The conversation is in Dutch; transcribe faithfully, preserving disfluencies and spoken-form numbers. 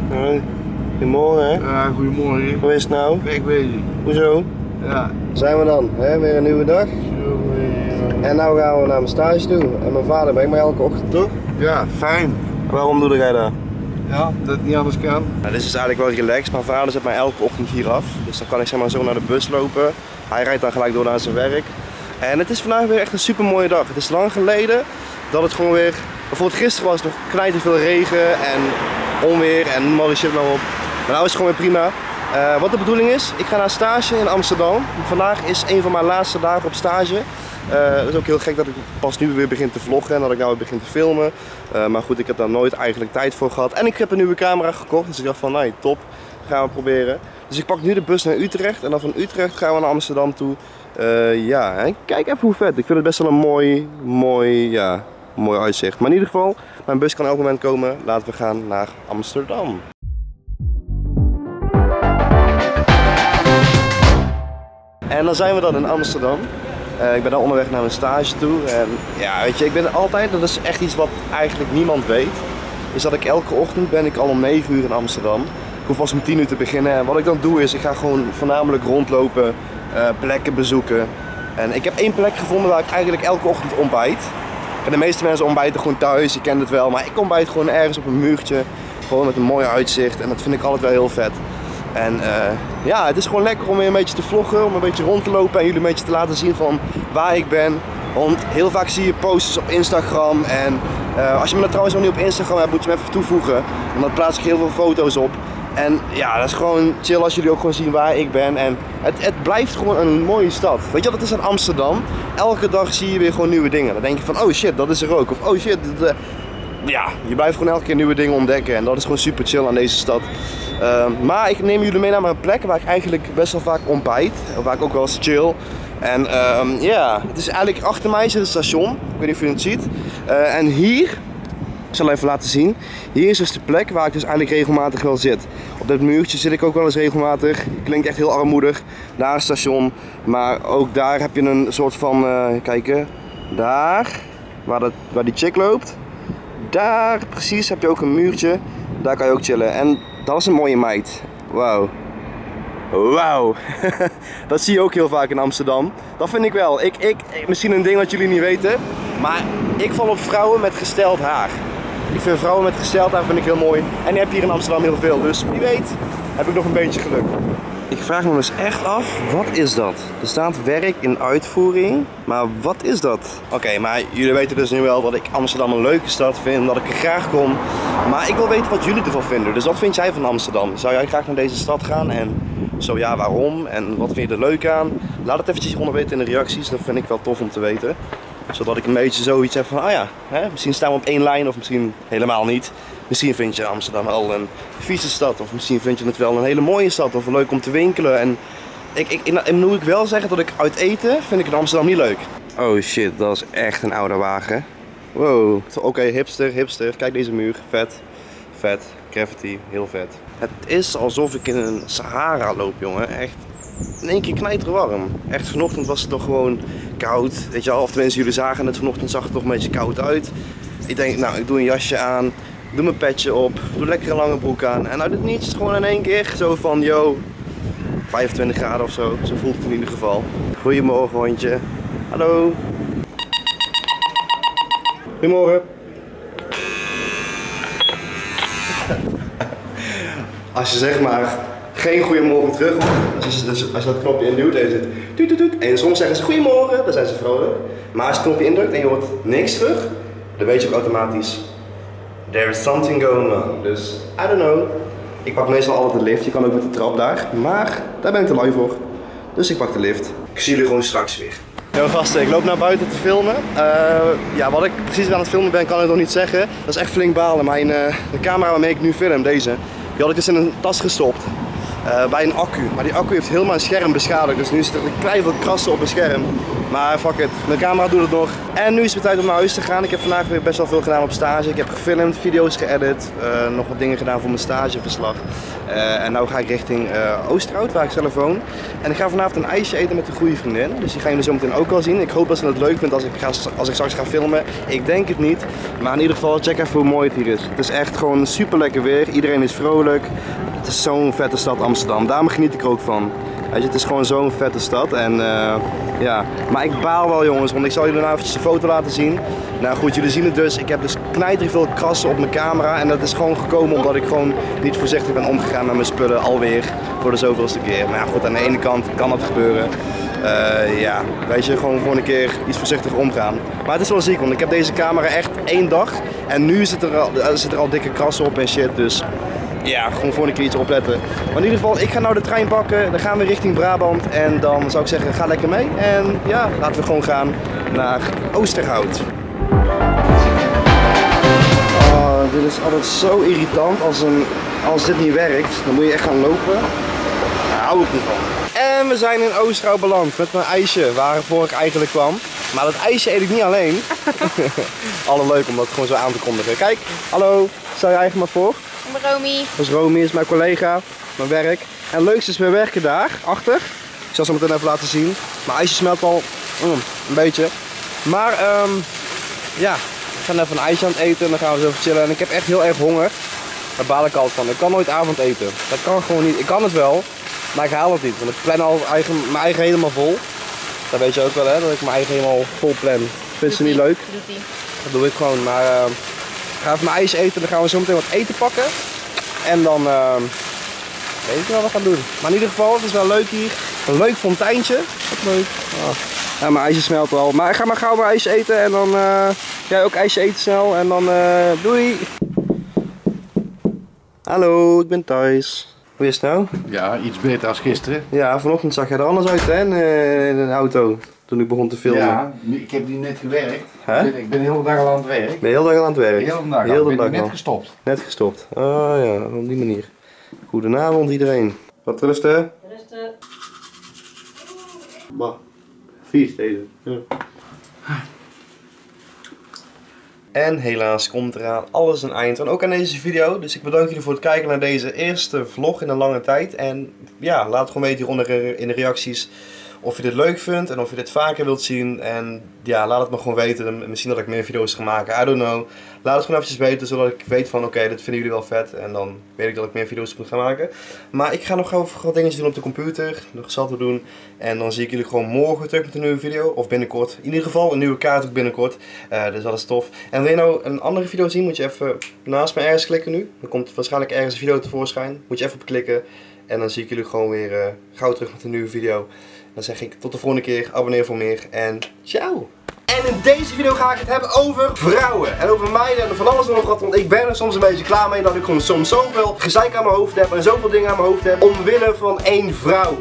Hoi. Goedemorgen. Hè? Ja, goedemorgen. Hoe is het nou? Wegbezig. Hoezo? Ja. Zijn we dan? Hè? Weer een nieuwe dag. En nou gaan we naar mijn stage toe. En mijn vader brengt mij elke ochtend toch? Ja, fijn. Waarom doe jij dat? Ja, dat het niet anders kan. Nou, dit is eigenlijk wel relaxed. Mijn vader zet mij elke ochtend hier af. Dus dan kan ik zeg maar zo naar de bus lopen. Hij rijdt dan gelijk door naar zijn werk. En het is vandaag weer echt een super mooie dag. Het is lang geleden dat het gewoon weer... Bijvoorbeeld gisteren was het nog knijter veel regen en onweer en mooi shit nou op. Maar nou is het gewoon weer prima. Uh, wat de bedoeling is, ik ga naar stage in Amsterdam. Vandaag is een van mijn laatste dagen op stage. Uh, het is ook heel gek dat ik pas nu weer begin te vloggen en dat ik nou weer begin te filmen. Uh, maar goed, ik heb daar nooit eigenlijk tijd voor gehad. En ik heb een nieuwe camera gekocht, dus ik dacht van, nee, top, gaan we proberen. Dus ik pak nu de bus naar Utrecht en dan van Utrecht gaan we naar Amsterdam toe. Uh, ja, en kijk even hoe vet. Ik vind het best wel een mooi, mooi, ja, mooi uitzicht. Maar in ieder geval, mijn bus kan elk moment komen. Laten we gaan naar Amsterdam. En dan zijn we dan in Amsterdam. Uh, ik ben dan onderweg naar mijn stage toe. En ja, weet je, ik ben altijd, dat is echt iets wat eigenlijk niemand weet. Is dat ik elke ochtend ben ik al om negen uur in Amsterdam. Ik hoef pas om tien uur te beginnen. En wat ik dan doe is, ik ga gewoon voornamelijk rondlopen, uh, plekken bezoeken. En ik heb één plek gevonden waar ik eigenlijk elke ochtend ontbijt. En de meeste mensen ontbijten gewoon thuis, je kent het wel. Maar ik ontbijt gewoon ergens op een muurtje. Gewoon met een mooi uitzicht. En dat vind ik altijd wel heel vet. En uh, ja, het is gewoon lekker om weer een beetje te vloggen, om een beetje rond te lopen en jullie een beetje te laten zien van waar ik ben. Want heel vaak zie je posters op Instagram en uh, als je me dat trouwens nog niet op Instagram hebt, moet je me even toevoegen. En dan plaats ik heel veel foto's op. En ja, dat is gewoon chill als jullie ook gewoon zien waar ik ben. En het, het blijft gewoon een mooie stad. Weet je wat het is in Amsterdam? Elke dag zie je weer gewoon nieuwe dingen. Dan denk je van, oh shit, dat is er ook. Of oh shit, dat, uh, ja, je blijft gewoon elke keer nieuwe dingen ontdekken en dat is gewoon super chill aan deze stad. Uh, maar ik neem jullie mee naar mijn plek waar ik eigenlijk best wel vaak ontbijt, of waar ik ook wel eens chill. En ja, uh, yeah, het is eigenlijk achter mij zit het station, ik weet niet of je het ziet. Uh, en hier, ik zal even laten zien, hier is dus de plek waar ik dus eigenlijk regelmatig wel zit. Op dat muurtje zit ik ook wel eens regelmatig, klinkt echt heel armoedig, daar is het station. Maar ook daar heb je een soort van, uh, kijken, daar, waar, dat, waar die chick loopt. Daar precies heb je ook een muurtje, daar kan je ook chillen. En dat is een mooie meid. Wauw. Wauw. Dat zie je ook heel vaak in Amsterdam. Dat vind ik wel. Ik, ik, misschien een ding wat jullie niet weten, maar ik val op vrouwen met gesteld haar. Ik vind vrouwen met gesteld haar vind ik heel mooi. En die heb je hier in Amsterdam heel veel. Dus wie weet heb ik nog een beetje geluk. Ik vraag me dus echt af, wat is dat? Er staat werk in uitvoering, maar wat is dat? Oké, okay, maar jullie weten dus nu wel dat ik Amsterdam een leuke stad vind, dat ik er graag kom. Maar ik wil weten wat jullie ervan vinden. Dus wat vind jij van Amsterdam? Zou jij graag naar deze stad gaan? En zo ja, waarom? En wat vind je er leuk aan? Laat het eventjes hieronder weten in de reacties, dat vind ik wel tof om te weten. Zodat ik een beetje zoiets heb van, ah ja, hè, misschien staan we op één lijn of misschien helemaal niet. Misschien vind je Amsterdam wel een vieze stad of misschien vind je het wel een hele mooie stad of leuk om te winkelen. En ik, ik, en moet ik wel zeggen dat ik uit eten vind ik in Amsterdam niet leuk. Oh shit, dat is echt een oude wagen. Wow. Oké, okay, hipster, hipster. Kijk deze muur. Vet. Vet. Graffiti. Heel vet. Het is alsof ik in een Sahara loop, jongen. Echt in één keer knijterwarm. Echt, vanochtend was het toch gewoon koud. Weet je wel, of tenminste jullie zagen het, vanochtend zag het toch een beetje koud uit. Ik denk, nou, ik doe een jasje aan. Doe mijn petje op, doe lekker een lange broek aan en uit het niets gewoon in één keer zo van yo, vijfentwintig graden of zo, zo voelt het in ieder geval. Goedemorgen hondje, hallo. Goedemorgen. Als je zeg maar geen goedemorgen terug hoort, als je, dus als je dat knopje induwt en je zit tuut, tuut, tuut, en soms zeggen ze goedemorgen, dan zijn ze vrolijk. Maar als je het knopje indrukt en je hoort niks terug, dan weet je ook automatisch there is something going on. Dus, I don't know. Ik pak meestal altijd de lift. Je kan ook met de trap daar. Maar daar ben ik te lui voor. Dus ik pak de lift. Ik zie jullie gewoon straks weer. Yo gasten, ik loop naar buiten te filmen. Uh, ja, wat ik precies aan het filmen ben, kan ik nog niet zeggen. Dat is echt flink balen. Mijn, uh, de camera waarmee ik nu film, deze, die had ik dus in een tas gestopt. uh, bij een accu. Maar die accu heeft heel mijn scherm beschadigd. Dus nu zit er een klein veel krassen op mijn scherm. Maar fuck it, mijn camera doet het nog. En nu is het tijd om naar huis te gaan. Ik heb vandaag weer best wel veel gedaan op stage. Ik heb gefilmd, video's geëdit, uh, nog wat dingen gedaan voor mijn stageverslag. Uh, en nu ga ik richting uh, Oosterhout, waar ik zelf woon. En ik ga vanavond een ijsje eten met een goede vriendin. Dus die gaan jullie zo meteen ook wel zien. Ik hoop dat ze het leuk vindt als ik, ga, als ik straks ga filmen. Ik denk het niet. Maar in ieder geval, check even hoe mooi het hier is. Het is echt gewoon super lekker weer. Iedereen is vrolijk. Het is zo'n vette stad Amsterdam. Daarom geniet ik er ook van. Weet je, het is gewoon zo'n vette stad. En uh, ja, maar ik baal wel jongens, want ik zal jullie nou eventjes een foto laten zien. Nou goed, jullie zien het dus. Ik heb dus knijterig veel krassen op mijn camera. En dat is gewoon gekomen omdat ik gewoon niet voorzichtig ben omgegaan met mijn spullen alweer. Voor de zoveelste keer. Maar ja goed, aan de ene kant kan dat gebeuren. Uh, ja, weet je, gewoon gewoon een keer iets voorzichtig omgaan. Maar het is wel ziek, want ik heb deze camera echt één dag. En nu zit er al, zit er al dikke krassen op en shit, dus... Ja, gewoon voor een keer iets opletten. Maar in ieder geval, ik ga nou de trein pakken. Dan gaan we richting Brabant. En dan zou ik zeggen, ga lekker mee. En ja, laten we gewoon gaan naar Oosterhout. Oh, dit is altijd zo irritant als, een, als dit niet werkt. Dan moet je echt gaan lopen. Daar hou ik niet van. En we zijn in Oosterhout beland met mijn ijsje, waarvoor ik eigenlijk kwam. Maar dat ijsje eet ik niet alleen. Alle leuk om dat gewoon zo aan te kondigen. Kijk, hallo, stel je eigen maar voor. Ik ben Romy. Dat is Romy, is mijn collega, mijn werk. En het leukste is, we werken daar, achter. Ik zal ze meteen even laten zien. Mijn ijsje smelt al mm, een beetje. Maar um, ja, we gaan even een ijsje aan het eten en dan gaan we zo even chillen. En ik heb echt heel erg honger. Daar baal ik altijd van. Ik kan nooit avondeten. Dat kan gewoon niet. Ik kan het wel, maar ik haal het niet. Want ik plan al eigen, mijn eigen helemaal vol. Dat weet je ook wel hè, dat ik mijn eigen helemaal vol plan. Vindt ze niet leuk? Doet ie. Dat doe ik gewoon, maar... Uh, Ik ga even mijn ijs eten, dan gaan we zo meteen wat eten pakken. En dan uh, weet ik wel wat we gaan doen. Maar in ieder geval, het is wel leuk hier. Een leuk fonteintje. Wat leuk. Oh. Ja, mijn ijsje smelt wel. Maar ik ga maar gauw mijn ijs eten en dan uh, jij ook ijsje eten snel. En dan uh, doei. Hallo, ik ben thuis. Hoe is het nou? Ja, iets beter als gisteren. Ja, vanochtend zag jij er anders uit hè, in, uh, in een auto. Toen ik begon te filmen. Ja, ik heb die net gewerkt. Hè? Ik ben, ik ben de hele dag al aan het werk. Ben je heel dag aan het werk? De hele dag al. Heel de Ik ben dag net al. gestopt. Net gestopt. Oh ja, op die manier. Goedenavond iedereen. Wat rusten? Rusten. Bah, vies deze. Ja. En helaas komt eraan alles een eind. En ook aan deze video. Dus ik bedank jullie voor het kijken naar deze eerste vlog in een lange tijd. En ja, laat gewoon weten hieronder in de reacties of je dit leuk vindt en of je dit vaker wilt zien. En ja, laat het me gewoon weten. Misschien dat ik meer video's ga maken. I don't know. Laat het gewoon eventjes weten, zodat ik weet van oké, okay, dit vinden jullie wel vet. En dan weet ik dat ik meer video's moet gaan maken. Maar ik ga nog gauw wat dingetjes doen op de computer. Nog zat te doen. En dan zie ik jullie gewoon morgen terug met een nieuwe video. Of binnenkort. In ieder geval een nieuwe kaart ook binnenkort. Uh, dus dat is tof. En wil je nou een andere video zien, moet je even naast me ergens klikken nu. Dan komt waarschijnlijk ergens een video tevoorschijn. Moet je even op klikken. En dan zie ik jullie gewoon weer uh, gauw terug met een nieuwe video. Dan zeg ik tot de volgende keer, abonneer voor meer en ciao! En in deze video ga ik het hebben over vrouwen. En over meiden en van alles en nog wat. Want ik ben er soms een beetje klaar mee dat ik gewoon soms zoveel gezeik aan mijn hoofd heb. En zoveel dingen aan mijn hoofd heb. Omwille van één vrouw.